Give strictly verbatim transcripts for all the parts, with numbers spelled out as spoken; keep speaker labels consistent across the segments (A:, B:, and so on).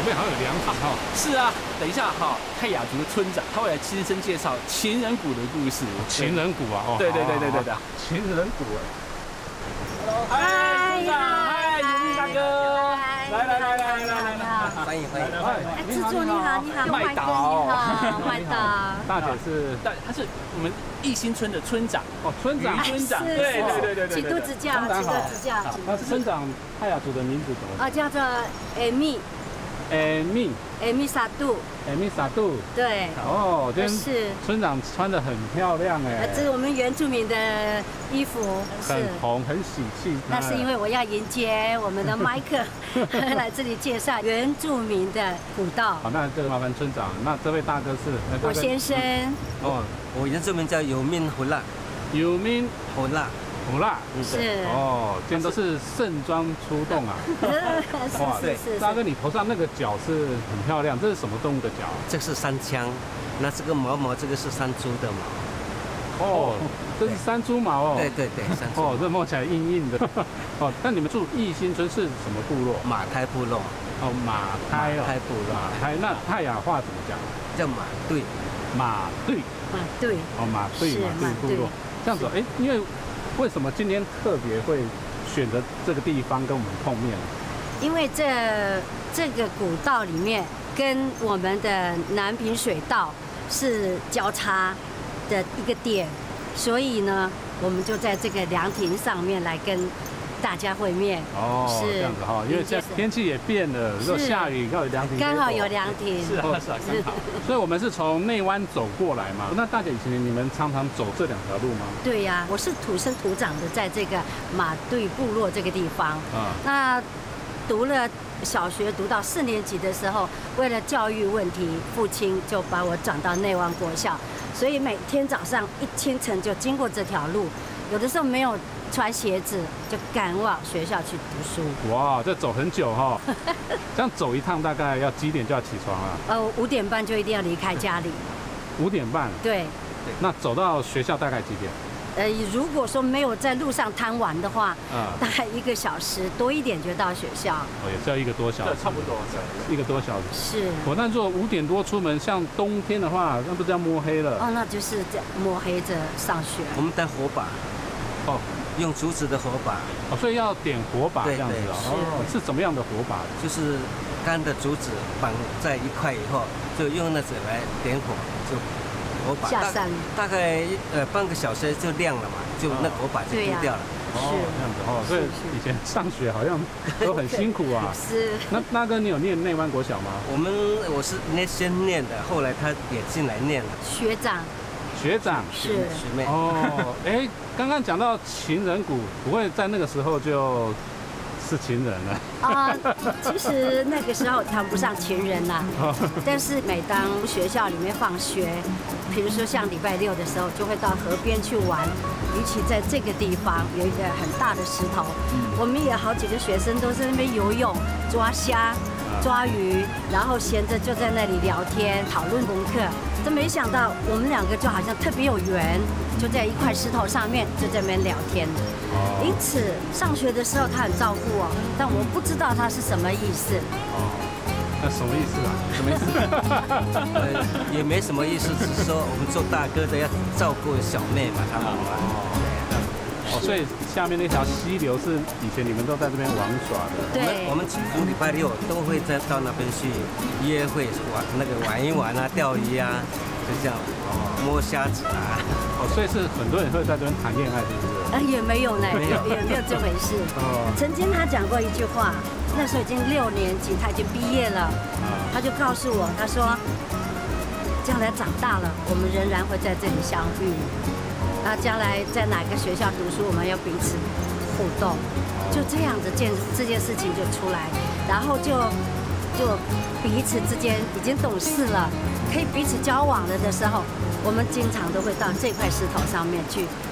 A: 前面好像有凉亭哦。
B: 是啊，等一下哈，泰雅族的村长他会来亲身介绍情人谷的故事。
A: 情人谷啊，哦，
B: 对对对对对对，
A: 情人谷哎。
B: 嗨，村长，嗨，永明大哥，来来来来来来来，
C: 欢迎欢迎。
D: 哎，制作你好，你好，
B: 麦岛，
D: 麦岛，
A: 大姐是，
B: 但他是我们义兴村的村长
A: 哦，村长，
B: 村长，对对对对对，
D: 几度指教，几度指教。
A: 那村长泰雅族的名字怎么？
D: 啊，叫做艾米，
A: 艾米，
D: 艾米萨杜，
A: 艾米萨杜。
D: 对。
A: 哦，今天
D: 是
A: 村长穿得很漂亮哎。
D: 这是我们原住民的衣服，
A: 很红，很喜气。
D: 那是因为我要迎接我们的麦克来这里介绍原住民的古道。
A: 好，那就麻烦村长。那这位大哥是？
D: 我先生。
C: 哦，我原住民叫有命胡辣，
A: 有命
C: 胡辣。
A: 胡辣
D: 是
A: 哦，今天都是盛装出动啊！
D: 哇，是是。
A: 大哥，你头上那个角是很漂亮，这是什么动物的角？
C: 这是山羌，那这个毛毛，这个是山猪的毛。
A: 哦，这是山猪毛哦。
C: 对对对，山猪。
A: 哦，这摸起来硬硬的。哦，那你们住义兴村是什么部落？
C: 马胎部落。
A: 哦，马胎哦。
C: 马胎部落。
A: 马胎，那泰雅话怎么讲？
C: 叫马队。
A: 马队。
D: 马队。
A: 哦，马队，马队部落。这样子，哎，因为。为什么今天特别会选择这个地方跟我们碰面？
D: 因为这这个古道里面跟我们的南平水道是交叉的一个点，所以呢，我们就在这个凉亭上面来跟大家会面。
A: 哦，是这样子哈，因为现在天气也变了，如果下雨刚好有凉亭，
D: 刚好有凉亭，
B: 是啊是啊，刚好。
A: 所以我们是从内湾走过来嘛。那大姐以前你们常常走这两条路吗？
D: 对呀，我是土生土长的，在这个马队部落这个地方。啊，那读了小学读到四年级的时候，为了教育问题，父亲就把我转到内湾国小，所以每天早上一清晨就经过这条路，有的时候没有穿鞋子就赶往学校去读书。
A: 哇，这走很久哈、哦，这样走一趟大概要几点就要起床啊？
D: 呃，五点半就一定要离开家里。
A: 五点半。
D: 对。
A: 那走到学校大概几点？
D: 呃，如果说没有在路上贪玩的话，啊，大概一个小时多一点就到学校。
A: 哦，也是要一个多小时。
B: 对，差不多。
A: 一个多小时。
D: 是。
A: 我那如果五点多出门，像冬天的话，那不是要摸黑了？
D: 哦，那就是这摸黑着上学。
C: 我们带火把。哦。用竹子的火把，
A: 哦，所以要点火把这样子哦。是怎么样的火把？
C: 就是干的竹子绑在一块以后，就用那子来点火，就火把。
D: 下山。大
C: 概呃半个小时就亮了嘛，就那火把就丢掉了。
A: 哦，这样子哦。所以以前上学好像都很辛苦啊。
D: 是。
A: 那那哥，你有念内湾国小吗？
C: 我们我是那先念的，后来他也进来念了。
D: 学长。
A: 学长
D: 是
C: 学妹
A: 哦，哎，刚刚讲到情人谷，不会在那个时候就是情人了
D: 啊？其实那个时候谈不上情人啦，但是每当学校里面放学，比如说像礼拜六的时候，就会到河边去玩。尤其在这个地方有一个很大的石头，我们也好几个学生都在那边游泳、抓虾、抓鱼，然后闲着就在那里聊天、讨论功课。都没想到我们两个就好像特别有缘，就在一块石头上面就在那边聊天。因此上学的时候他很照顾我，但我不知道他是什么意思。
A: 哦，那什么意思啊？什么意思？
C: 呃，也没什么意思，只是说我们做大哥的要照顾小妹嘛，他们嘛。
A: 哦，所以下面那条溪流是以前你们都在这边玩耍的。
D: 对，
C: 我们几乎礼拜六都会再到那边去约会玩，那个玩一玩啊，钓鱼啊，就这样哦，摸虾子啊。
A: 哦，所以是很多人会在这边谈恋爱，是不是？
D: 啊，也没有呢，也也没有这回事。哦。曾经他讲过一句话，那时候已经六年级，他已经毕业了。啊。他就告诉我，他说，将来长大了，我们仍然会在这里相遇。那将来在哪个学校读书，我们要彼此互动，就这样子件这件事情就出来，然后就就彼此之间已经懂事了，可以彼此交往了的时候，我们经常都会到这块石头上面去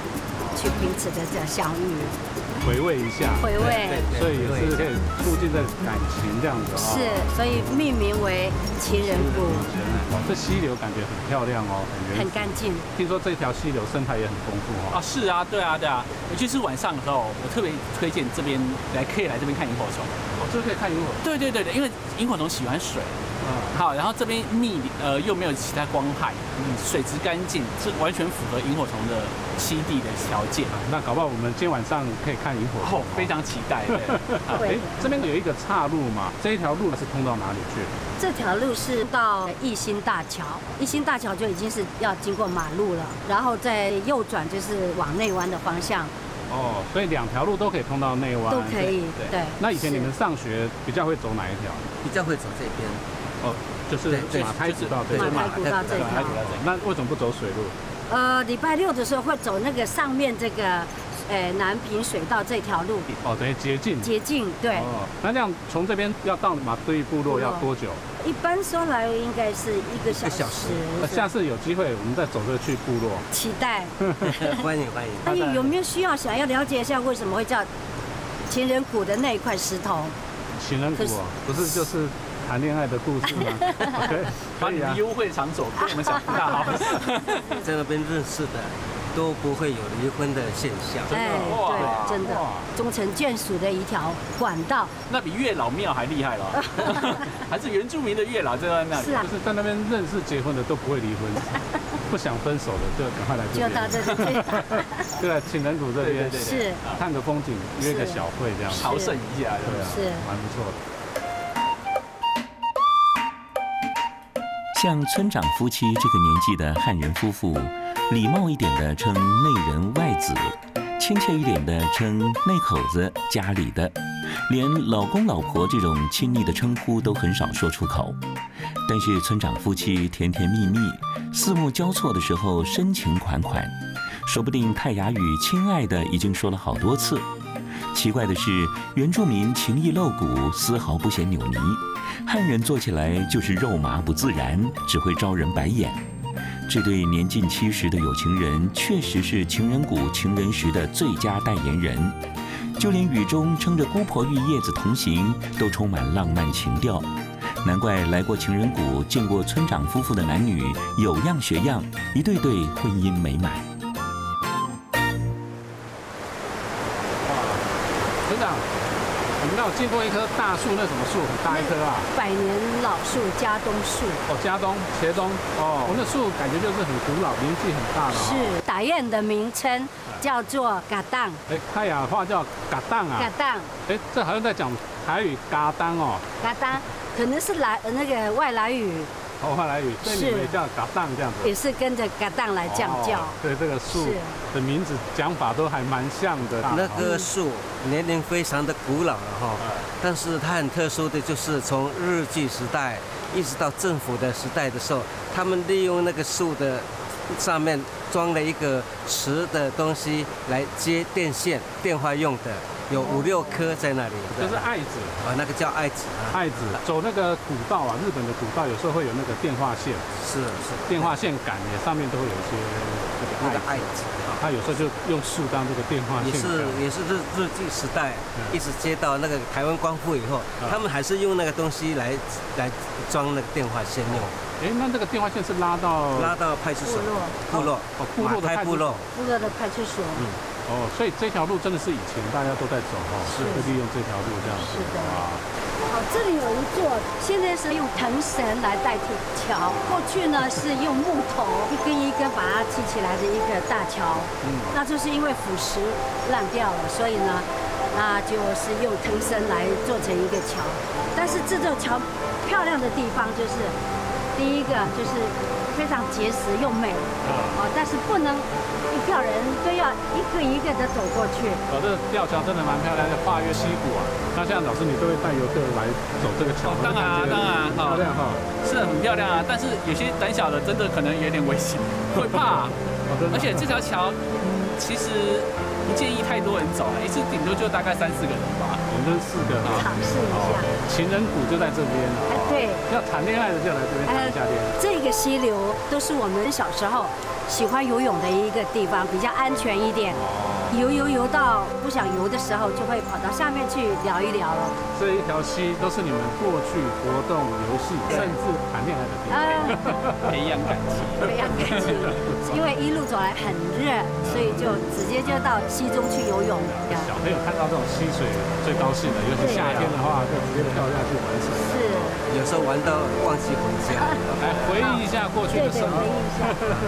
D: 去彼此的这样相遇，
A: 回味一下，
D: 回味。
A: 所以也是可以促进这个感情这样子啊。
D: 是，所以命名为情人谷。
A: 哦，这溪流感觉很漂亮哦，很
D: 很干净。
A: 听说这条溪流生态也很丰富哦。
B: 啊，是啊，对啊，对啊，尤其是晚上的时候，我特别推荐这边来，可以来这边看萤火虫。
A: 哦，这可以看萤火。
B: 对对对对，因为萤火虫喜欢水。
A: 嗯，
B: 好，然后这边密呃又没有其他光害，嗯，水质干净，是完全符合萤火虫的栖地的条件。
A: 那搞不好我们今天晚上可以看萤火虫，
B: 哦，非常期待。
A: 哎，这边有一个岔路嘛，这一条路是通到哪里去？
D: 这条路是到义兴大桥，义兴大桥就已经是要经过马路了，然后再右转就是往内湾的方向。
A: 哦，所以两条路都可以通到内湾，
D: 都可以。对。
A: 那以前你们上学比较会走哪一条？
C: 比较会走这边。
A: 哦，就是马胎古道这
D: 边。马胎古道这条。
A: 那为什么不走水路？
D: 呃，礼拜六的时候会走那个上面这个，呃，南平水道这条路。
A: 哦，等于捷径。
D: 捷径，对。
A: 哦，那这样从这边要到马堆部落要多久？
D: 一般说来应该是一个小时。
A: 下次有机会我们再走这去部落。
D: 期待。
C: 欢迎欢迎。
D: 那你有没有需要想要了解一下为什么会叫情人谷的那一块石头？
A: 情人谷啊，不是就是谈恋爱的故事吗？
B: 把你的优惠场所跟我们讲大好。
C: 在那边认识的都不会有离婚的现象。
D: 哎，对，真的，终成眷属的一条管道。
B: 那比月老庙还厉害了，还是原住民的月老就在那里。
D: 是啊，
A: 就是在那边认识结婚的都不会离婚，不想分手的就赶快来这边。
D: 就到这里。
A: 对啊，情人谷这边
D: 是
A: 看个风景，约个小会这样，
B: 朝圣一下，
A: 对啊，
D: 是
A: 蛮不错的。
E: 像村长夫妻这个年纪的汉人夫妇，礼貌一点的称内人外子，亲切一点的称内口子家里的，连老公老婆这种亲昵的称呼都很少说出口。但是村长夫妻甜甜蜜蜜，四目交错的时候深情款款，说不定泰雅语亲爱的已经说了好多次。奇怪的是，原住民情意露骨，丝毫不显扭捏，汉人做起来就是肉麻不自然，只会招人白眼。这对年近七十的有情人，确实是情人谷情人石的最佳代言人。就连雨中撑着姑婆玉叶子同行，都充满浪漫情调。难怪来过情人谷、见过村长夫妇的男女有样学样，一对对婚姻美满。
A: 村长，我们那有经过一棵大树，那什么树？很大一棵啊！
D: 百年老树，嘉东树。
A: 哦，嘉东、茄东。哦，我那树感觉就是很古老，年纪很大了。
D: 是打雁的名称叫做嘎当。
A: 哎，泰雅话叫嘎当啊。
D: 嘎当。
A: 哎，这好像在讲台语嘎当哦。
D: 嘎当，可能是来那个外来语。
A: 哦，外来语，所以你们也叫嘎当这样子。
D: 也是跟着嘎当来这样叫。
A: 对，这个树的名字讲法都还蛮像的。
C: 那棵树年龄非常的古老了哈，但是它很特殊的就是从日据时代一直到政府的时代的时候，他们利用那个树的上面装了一个磁的东西来接电线、电话用的。有五六棵在那里，
A: 就是爱子
C: 啊，那个叫爱子啊。
A: 爱子走那个古道啊，日本的古道有时候会有那个电话线，
C: 是是，
A: 电话线杆也上面都会有一些
C: 那个爱子
A: 啊，他有时候就用树当这个电话线。
C: 也是也是日日据时代，一直接到那个台湾光复以后，他们还是用那个东西来来装那个电话线用。
A: 哎，那这个电话线是拉到
C: 拉到派出所、
D: 部落、
A: 哦部落的
C: 部落、
D: 部落的派出所。
A: 嗯。哦，所以这条路真的是以前大家都在走哈，是会利用这条路这样子。
D: 是的。好，这里有一座，现在是用藤绳来代替桥，过去呢是用木头一根一根把它砌起来的一个大桥。嗯。那就是因为腐蚀烂掉了，所以呢，那就是用藤绳来做成一个桥。但是这座桥漂亮的地方就是，第一个就是非常结实又美，哦，但是不能。一票人都要一个一个的走过去。
A: 哦，这个吊桥真的蛮漂亮的，跨越溪谷啊。那现在老师你都会带游客来走这个桥？
B: 当然啊，当然，
A: 漂亮哈，
B: 是很漂亮啊。但是有些胆小的真的可能有点危险，会怕。而且这条桥其实不建议太多人走了，一次顶多就大概三四个人吧。
A: 我们就是四个
D: 尝试一下。
A: 情人谷就在这边
D: 哎，对，
A: 要谈恋爱的就来这边谈一下恋爱。
D: 这个溪流都是我们小时候喜欢游泳的一个地方，比较安全一点。游游游到不想游的时候，就会跑到下面去聊一聊了。
A: 这一条溪都是你们过去活动、游戏，甚至谈恋爱的地方，
B: 培养感情，
D: 培养感情。因为一路走来很热，所以就直接就到溪中去游泳。
A: 小朋友看到这种溪水最高兴的，尤其夏天的话，就直接跳下去玩水。
D: 是，
C: 有时候玩到忘记回家。
A: 来回忆一下过去的生活。
D: 对对，回忆一下。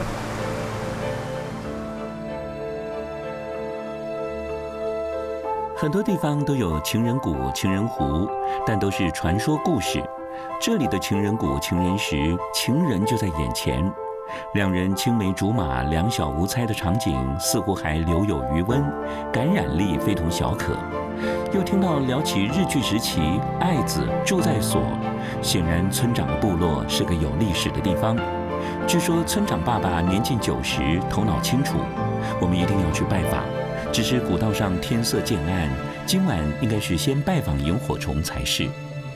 E: 很多地方都有情人谷、情人湖，但都是传说故事。这里的情人谷、情人石，情人就在眼前，两人青梅竹马、两小无猜的场景，似乎还留有余温，感染力非同小可。又听到聊起日据时期，爱子住在所，显然村长的部落是个有历史的地方。据说村长爸爸年近九十，头脑清楚，我们一定要去拜访。只是古道上天色渐暗，今晚应该是先拜访萤火虫才是。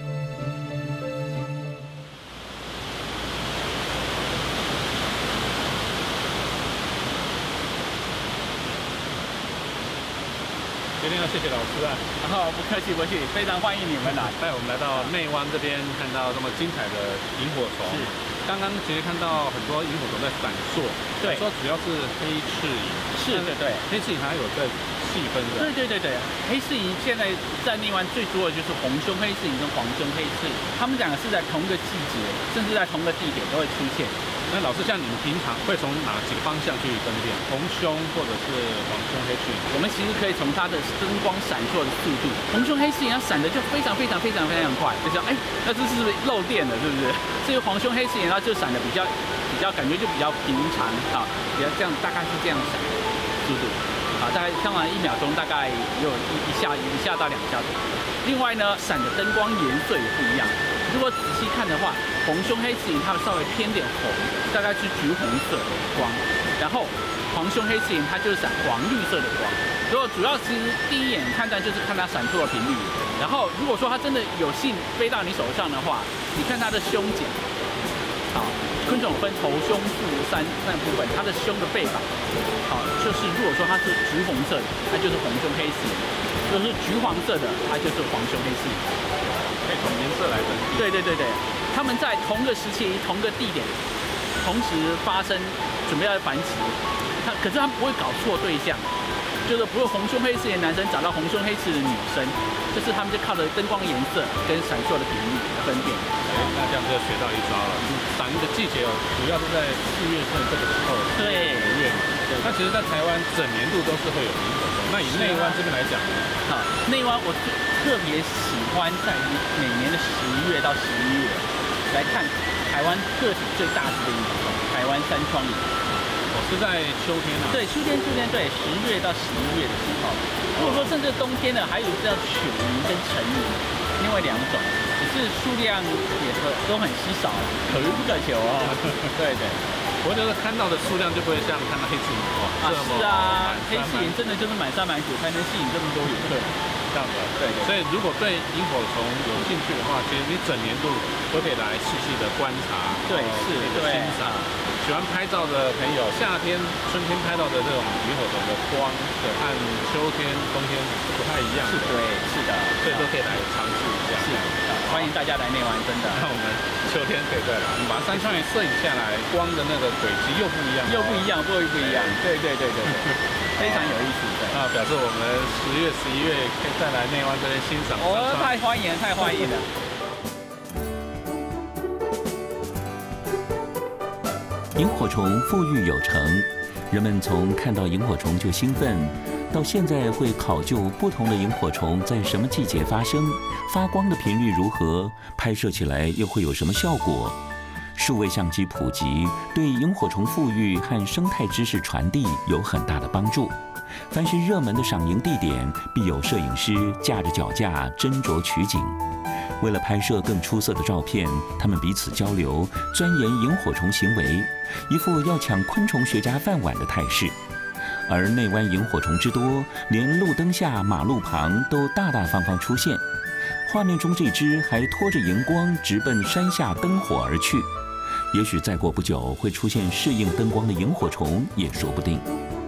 A: 今天要谢谢老师啊，
B: 然后不客气不客气，非常欢迎你们来，
A: 带我们来到内湾这边，看到这么精彩的萤火虫。
B: 是，
A: 刚刚其实看到很多萤火虫在闪烁，
B: 对，
A: 说主要是黑翅萤，
B: 是，对对，
A: 黑翅萤还有在细分的，
B: 对对对对，黑翅萤现在在内湾最多的就是红胸黑翅萤跟黄胸黑翅，它们两个是在同个季节，甚至在同个地点都会出现。
A: 那老师，像你们平常会从哪几个方向去分辨红胸或者是黄胸黑翅萤？
B: 我们其实可以从它的灯光闪烁的速度，红胸黑翅萤它闪的就非常非常非常非常快，就像哎，那这是不是漏电了，是不是？至于黄胸黑翅萤，它就闪的比较比较感觉就比较平常啊，比较这样大概是这样闪速度啊，大概当然一秒钟大概有一一下一下到两下左右。另外呢，闪的灯光颜色也不一样。如果仔细看的话，红胸黑翅萤它稍微偏点红，大概是橘红色的光，然后黄胸黑翅萤它就是闪黄绿色的光。所以主要其实第一眼判断就是看它闪烁的频率。然后如果说它真的有幸飞到你手上的话，你看它的胸甲，好，昆虫分头、胸、腹、三三部分，它的胸的背板，好，就是如果说它是橘红色的，它就是红胸黑翅萤；如果是橘黄色的，它就是黄胸黑翅萤。
A: 可以从颜色来分析。
B: 对对对对，他们在同个时期、同个地点，同时发生，准备要繁殖。他可是他们不会搞错对象，就是不会红胸黑翅的男生找到红胸黑翅的女生，就是他们就靠着灯光颜色跟闪烁的频率分辨。
A: 哎，那这样就学到一招了。闪的季节哦，主要是在四月份这个时候，
B: 对，
A: 五月嘛。那其实，在台湾整年度都是会有萤火虫。那以内湾这边来讲呢？
B: 好，内湾我特别喜欢在每年的十一月到十一月来看台湾个体最大只的萤火虫——台湾山窗萤。
A: 我是在秋天啊。对，
B: 秋天，秋天，对，十月到十一月的时候。如果说甚至冬天呢，还有叫雪萤跟晨萤，另外两种，只是数量也都都很稀少，可遇不可求哦。对对。
A: 我觉得看到的数量就不会像看到黑翅萤哇，
B: 啊是啊，黑翅萤真的就是满山满谷才能吸引这么多游客，
A: 这样子。
B: 对对。
A: 所以如果对萤火虫有兴趣的话，其实你整年度都可以来细细的观察，
B: 对，是，
A: 欣赏。喜欢拍照的朋友，夏天、春天拍到的这种萤火虫的光，和秋天、冬天不太一样。
B: 是，对，是的，
A: 所以都可以来尝试一下。
B: 是，欢迎大家来内湾，真的。
A: 那我们秋天可以再来，我们把山窗萤摄影下来，光的那个轨迹又不一样，
B: 又不一样，不不一样。对对对对对，非常有意思。
A: 啊，表示我们十月、十一月可以再来内湾这边欣赏。
B: 哦，太欢迎，太欢迎了。
E: 萤火虫富裕有成，人们从看到萤火虫就兴奋，到现在会考究不同的萤火虫在什么季节发生，发光的频率如何，拍摄起来又会有什么效果。数位相机普及，对萤火虫富裕和生态知识传递有很大的帮助。凡是热门的赏萤地点，必有摄影师架着脚架斟酌取景。为了拍摄更出色的照片，他们彼此交流，钻研萤火虫行为，一副要抢昆虫学家饭碗的态势。 而内湾萤火虫之多，连路灯下、马路旁都大大方方出现。画面中这只还拖着荧光直奔山下灯火而去。也许再过不久会出现适应灯光的萤火虫，也说不定。